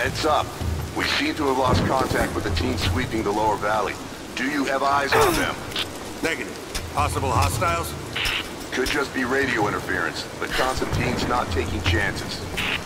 Heads up. We seem to have lost contact with the team sweeping the lower valley. Do you have eyes on them? Negative. Possible hostiles? Could just be radio interference, but Constantine's not taking chances.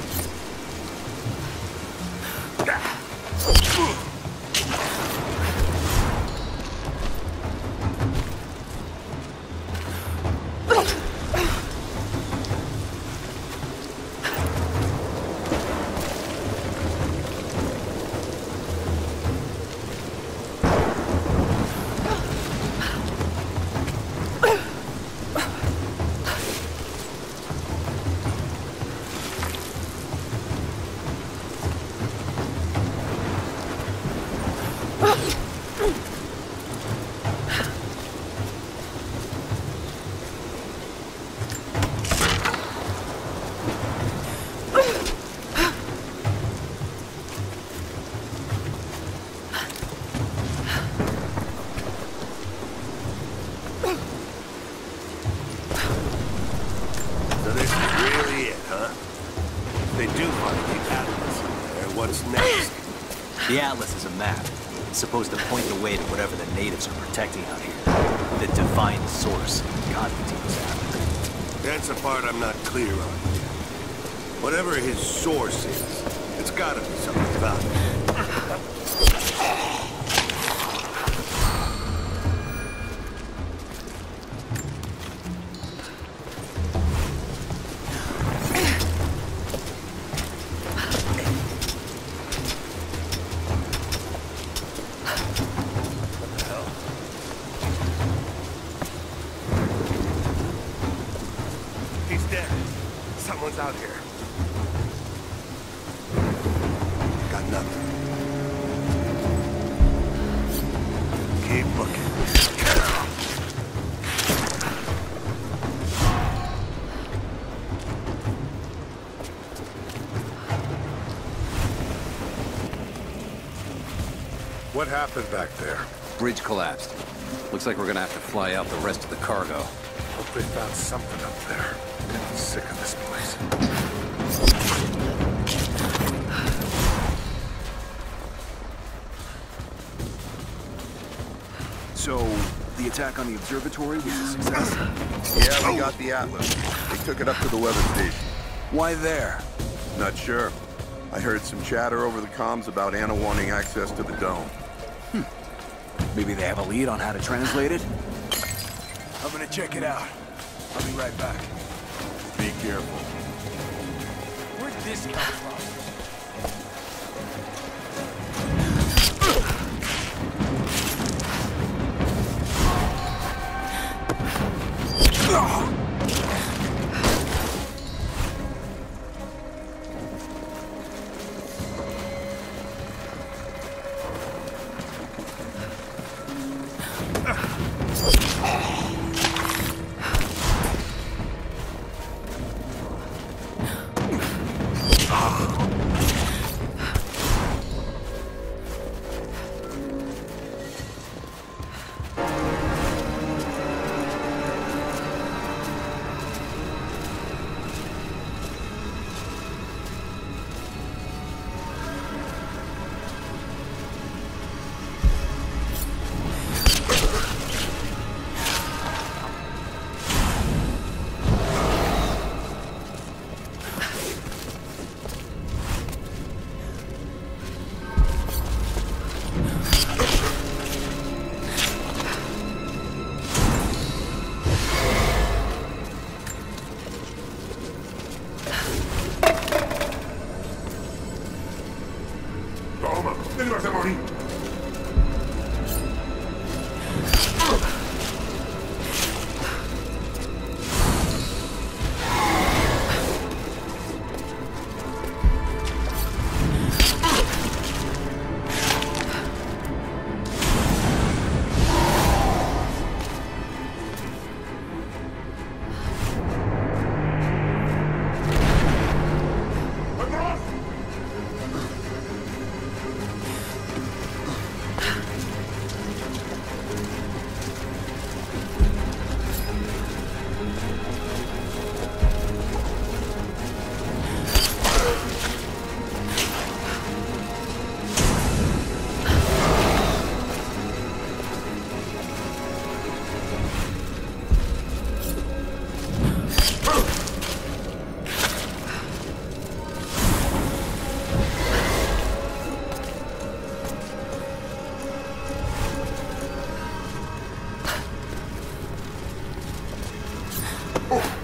The Atlas is a map. It's supposed to point the way to whatever the natives are protecting out here. The divine source Constantine's after. That's the part I'm not clear on. Whatever his source is, it's gotta be something valuable. Someone's out here. Got nothing. Keep looking. What happened back there? Bridge collapsed. Looks like we're gonna have to fly out the rest of the cargo. Hope they found something up there. I'm getting sick of this place. So, the attack on the observatory was a success? Yeah, we got the Atlas. They took it up to the weather station. Why there? Not sure. I heard some chatter over the comms about Anna wanting access to the dome. Maybe they have a lead on how to translate it? I'm gonna check it out. I'll be right back. Be careful. Where'd this come from? Oh.